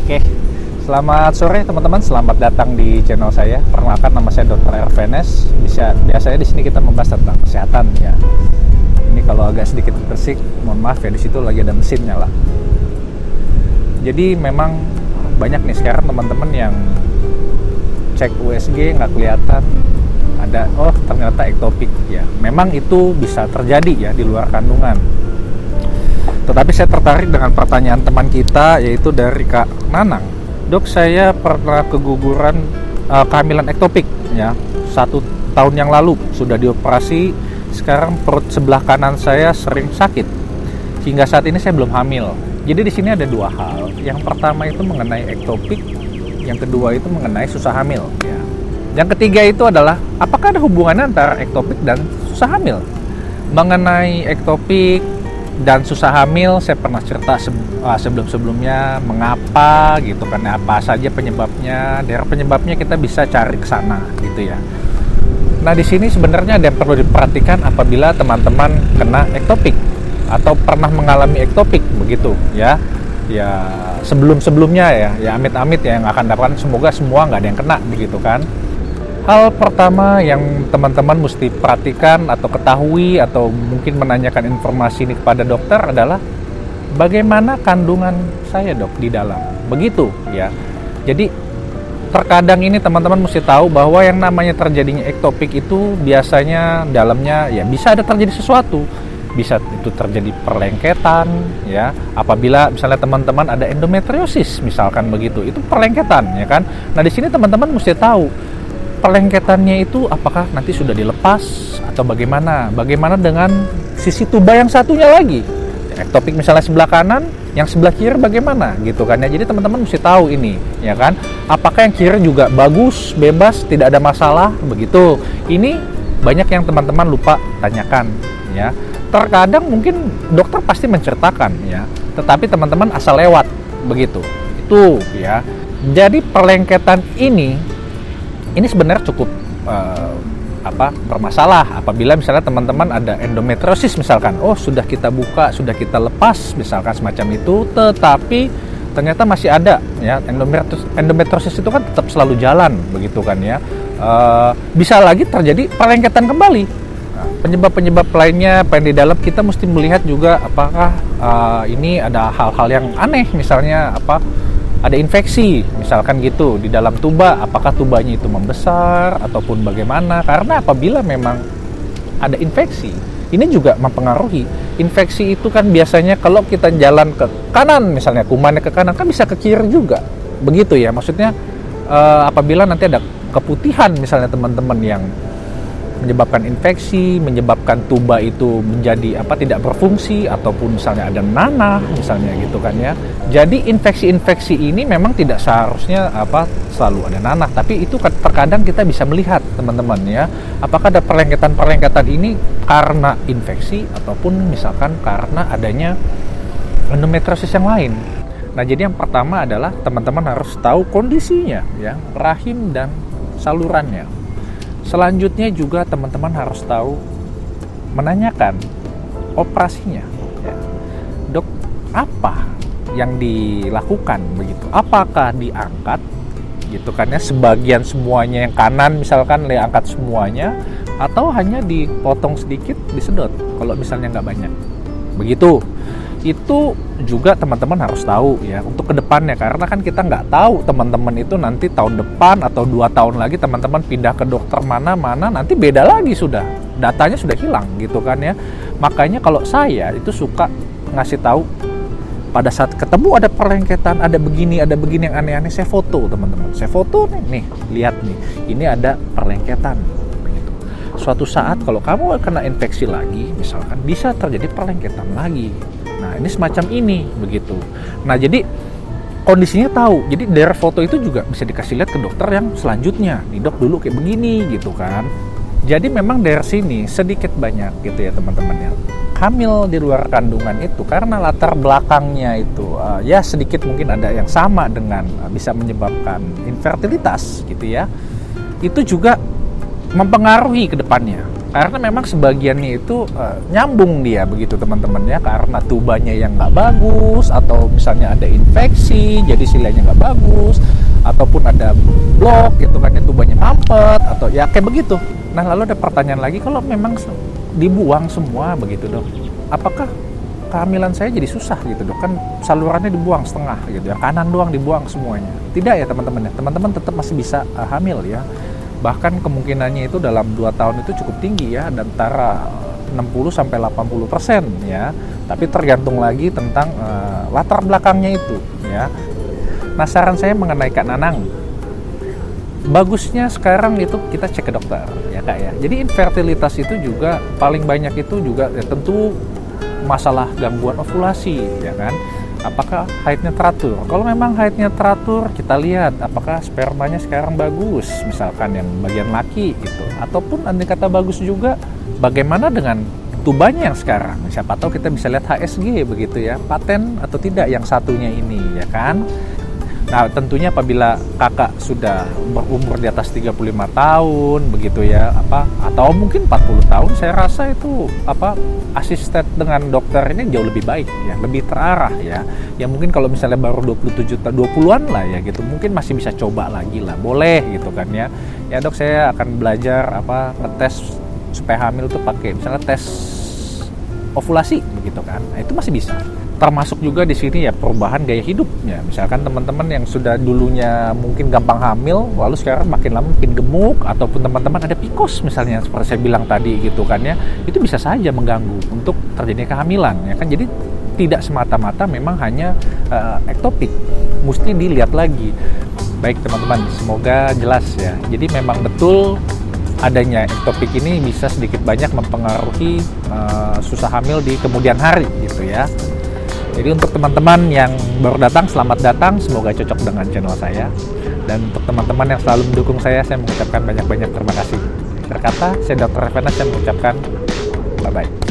Oke, selamat sore teman-teman. Selamat datang di channel saya. Perkenalkan, nama saya Dr. Ervenes. Biasanya di sini kita membahas tentang kesehatan ya. Ini kalau agak sedikit bersih, mohon maaf ya, di situ lagi ada mesin nyala. Jadi memang banyak nih sekarang teman-teman yang cek USG nggak kelihatan ada, oh ternyata ektopik ya. Memang itu bisa terjadi ya di luar kandungan. Tetapi saya tertarik dengan pertanyaan teman kita, yaitu dari Kak Nanang. Dok, saya pernah keguguran kehamilan ektopik ya, 1 tahun yang lalu sudah dioperasi. Sekarang perut sebelah kanan saya sering sakit. Hingga saat ini saya belum hamil. Jadi di sini ada 2 hal. Yang pertama itu mengenai ektopik, yang kedua itu mengenai susah hamil ya. Yang ketiga itu adalah apakah ada hubungannya antara ektopik dan susah hamil? Mengenai ektopik dan susah hamil, saya pernah cerita sebelum-sebelumnya mengapa gitu kan, apa saja penyebabnya. Dari penyebabnya kita bisa cari ke sana gitu ya. Nah, di sini sebenarnya ada yang perlu diperhatikan apabila teman-teman kena ektopik atau pernah mengalami ektopik begitu ya. Ya, sebelum-sebelumnya ya amit-amit ya yang akan dapatkan, semoga semua nggak ada yang kena begitu kan. Hal pertama yang teman-teman mesti perhatikan atau ketahui atau mungkin menanyakan informasi ini kepada dokter adalah bagaimana kandungan saya, Dok, di dalam. Begitu ya. Jadi terkadang ini teman-teman mesti tahu bahwa yang namanya terjadinya ektopik itu biasanya dalamnya ya bisa ada terjadi sesuatu. Bisa itu terjadi perlengketan ya. Apabila misalnya teman-teman ada endometriosis misalkan begitu, itu perlengketan ya kan. Nah, di sini teman-teman mesti tahu perlengketannya itu apakah nanti sudah dilepas atau bagaimana? Bagaimana dengan sisi tuba yang satunya lagi? Ektopik misalnya sebelah kanan, yang sebelah kiri bagaimana gitu kan ya. Jadi teman-teman mesti tahu ini ya kan. Apakah yang kiri juga bagus, bebas, tidak ada masalah begitu. Ini banyak yang teman-teman lupa tanyakan ya. Terkadang mungkin dokter pasti menceritakan ya, tetapi teman-teman asal lewat begitu. Itu ya. Jadi perlengketan ini sebenarnya cukup bermasalah apabila misalnya teman-teman ada endometriosis misalkan. Oh, sudah kita buka, sudah kita lepas misalkan semacam itu, tetapi ternyata masih ada ya. Endometriosis itu kan tetap selalu jalan begitu kan ya. Bisa lagi terjadi perlengketan kembali. Nah, penyebab-penyebab lainnya apa yang di dalam, kita mesti melihat juga apakah ini ada hal-hal yang aneh, misalnya ada infeksi misalkan gitu di dalam tuba, apakah tubanya itu membesar ataupun bagaimana. Karena apabila memang ada infeksi, ini juga mempengaruhi. Infeksi itu kan biasanya kalau kita jalan ke kanan misalnya, kumannya ke kanan, kan bisa ke kiri juga begitu ya. Maksudnya apabila nanti ada keputihan misalnya teman-teman yang menyebabkan infeksi, menyebabkan tuba itu menjadi tidak berfungsi, ataupun misalnya ada nanah misalnya gitu kan ya. Jadi infeksi-infeksi ini memang tidak seharusnya selalu ada nanah, tapi itu terkadang kita bisa melihat teman-teman ya, apakah ada perlengketan ini karena infeksi ataupun misalkan karena adanya endometriosis yang lain. Nah, jadi yang pertama adalah teman-teman harus tahu kondisinya ya, rahim dan salurannya. Selanjutnya juga teman-teman harus tahu menanyakan operasinya ya. Dok, apa yang dilakukan begitu? Apakah diangkat gitu kan ya, sebagian semuanya yang kanan misalkan diangkat semuanya, atau hanya dipotong sedikit disedot kalau misalnya nggak banyak begitu. Itu juga teman-teman harus tahu ya untuk kedepannya, karena kan kita nggak tahu teman-teman itu nanti tahun depan atau 2 tahun lagi teman-teman pindah ke dokter mana nanti beda lagi, sudah datanya sudah hilang gitu kan ya. Makanya kalau saya itu suka ngasih tahu pada saat ketemu ada perlengketan, ada begini yang aneh-aneh, saya foto teman-teman, saya foto nih, lihat nih, ini ada perlengketan. Suatu saat kalau kamu kena infeksi lagi misalkan, bisa terjadi perlengketan lagi. Nah, ini semacam ini begitu. Nah, jadi kondisinya tahu. Jadi dari foto itu juga bisa dikasih lihat ke dokter yang selanjutnya. Nih, Dok, dulu kayak begini gitu kan. Jadi memang dari sini sedikit banyak gitu ya teman-teman ya. Hamil di luar kandungan itu karena latar belakangnya itu ya sedikit mungkin ada yang sama dengan bisa menyebabkan infertilitas gitu ya. Itu juga mempengaruhi ke depannya Karena memang sebagiannya itu nyambung dia begitu teman-teman ya, karena tubanya yang nggak bagus, atau misalnya ada infeksi jadi silanya nggak bagus, ataupun ada blok gitu kan ya, tubanya mampet atau ya kayak begitu. Nah lalu ada pertanyaan lagi, kalau memang dibuang semua begitu dok, apakah kehamilan saya jadi susah gitu dok? Kan salurannya dibuang setengah gitu, yang kanan doang dibuang semuanya. Tidak ya teman-teman ya, teman-teman tetap masih bisa hamil ya. Bahkan kemungkinannya itu dalam 2 tahun itu cukup tinggi ya, antara 60-80% ya. Tapi tergantung lagi tentang latar belakangnya itu ya. Nah saran saya mengenai Kak Nanang, bagusnya sekarang itu kita cek ke dokter ya Kak ya. Jadi infertilitas itu juga paling banyak itu juga ya, tentu masalah gangguan ovulasi ya kan. Apakah haidnya teratur? Kalau memang haidnya teratur, kita lihat apakah spermanya sekarang bagus, misalkan yang bagian laki gitu. Ataupun andai kata bagus juga, bagaimana dengan tubanya yang sekarang? Siapa tahu kita bisa lihat HSG begitu ya, paten atau tidak yang satunya ini ya kan. Nah tentunya apabila kakak sudah berumur di atas 35 tahun begitu ya, atau mungkin 40 tahun, saya rasa itu asisten dengan dokter ini jauh lebih baik ya, lebih terarah ya. Ya mungkin kalau misalnya baru 20-an lah ya gitu, mungkin masih bisa coba lagi lah, boleh gitu kan ya. Ya dok, saya akan belajar ngetes supaya hamil tuh pakai misalnya tes ovulasi begitu kan. Nah, itu masih bisa. Termasuk juga di sini ya perubahan gaya hidup ya. Misalkan teman-teman yang sudah dulunya mungkin gampang hamil, lalu sekarang makin lama makin gemuk, ataupun teman-teman ada PCOS misalnya seperti saya bilang tadi gitu kan ya, itu bisa saja mengganggu untuk terjadinya kehamilan ya kan. Jadi tidak semata-mata memang hanya ektopik, mesti dilihat lagi. Baik teman-teman, semoga jelas ya. Jadi memang betul adanya ektopik ini bisa sedikit banyak mempengaruhi susah hamil di kemudian hari gitu ya. Jadi untuk teman-teman yang baru datang, selamat datang, semoga cocok dengan channel saya. Dan untuk teman-teman yang selalu mendukung saya mengucapkan banyak-banyak terima kasih. Akhir kata, saya Dr. Revena, saya mengucapkan bye-bye.